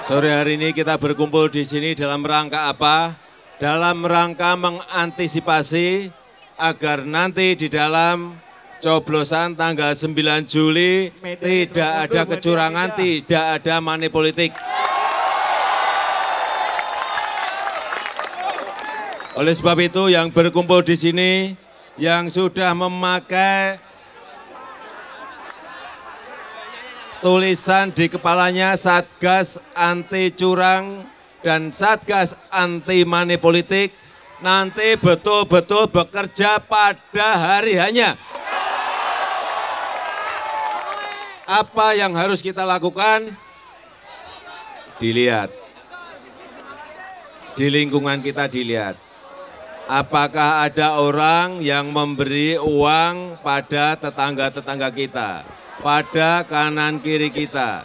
Sore hari ini kita berkumpul di sini dalam rangka apa? Dalam rangka mengantisipasi agar nanti di dalam coblosan tanggal 9 Juli tidak ada kecurangan, tidak ada money politik. Oleh sebab itu yang berkumpul di sini, yang sudah memakai tulisan di kepalanya Satgas Anti Curang dan Satgas Anti Money Politik, nanti betul-betul bekerja pada hari hanya. Apa yang harus kita lakukan? Dilihat. Di lingkungan kita dilihat. Apakah ada orang yang memberi uang pada tetangga-tetangga kita, pada kanan kiri kita?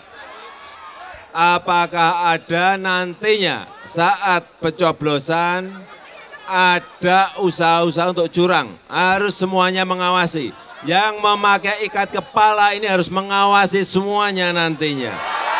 Apakah ada nantinya saat pencoblosan ada usaha-usaha untuk curang? Harus semuanya mengawasi. Yang memakai ikat kepala ini harus mengawasi semuanya nantinya.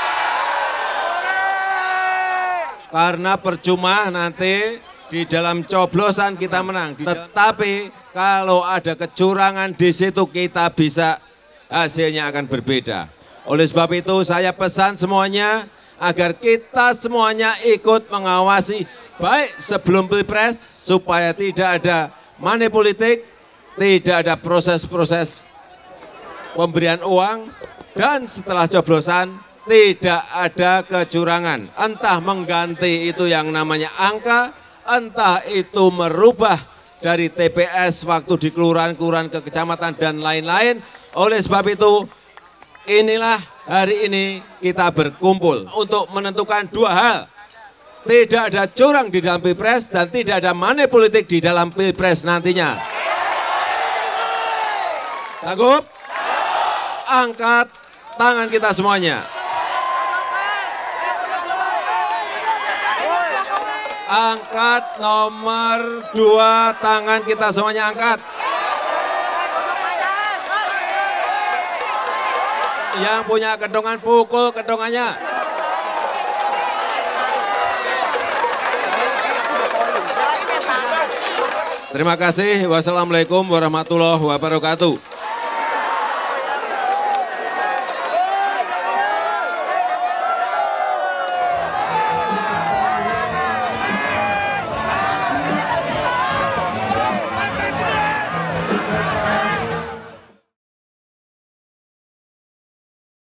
Karena percuma nanti di dalam coblosan kita menang. Tetapi kalau ada kecurangan di situ kita bisa hasilnya akan berbeda. Oleh sebab itu saya pesan semuanya agar kita semuanya ikut mengawasi baik sebelum Pilpres supaya tidak ada money politik, tidak ada proses-proses pemberian uang, dan setelah coblosan tidak ada kecurangan. Entah mengganti itu yang namanya angka, entah itu merubah dari TPS waktu di kelurahan-kelurahan ke kecamatan dan lain-lain. Oleh sebab itu inilah hari ini kita berkumpul untuk menentukan dua hal. Tidak ada curang di dalam Pilpres dan tidak ada money politik di dalam Pilpres nantinya. Sanggup? Angkat tangan kita semuanya. Angkat nomor 2, tangan kita semuanya angkat. Yang punya kedongan pukul kedongannya. Terima kasih. Wassalamualaikum warahmatullahi wabarakatuh.